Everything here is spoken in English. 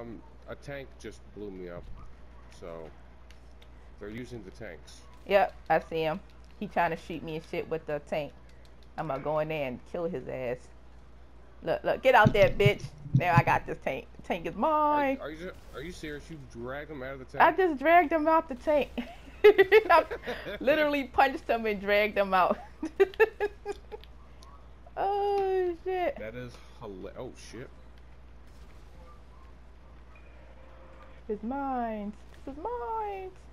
A tank just blew me up, so they're using the tanks. Yep, I see him. He trying to shoot me and shit with the tank. I'm gonna go in there and kill his ass. Look, look, get out there, bitch. Now I got this tank. The tank is mine. Are you serious? You dragged him out of the I tank? just dragged him out the tank. I literally punched him and dragged him out. Oh shit. That is hilarious. Oh shit. It's mine. This is mine.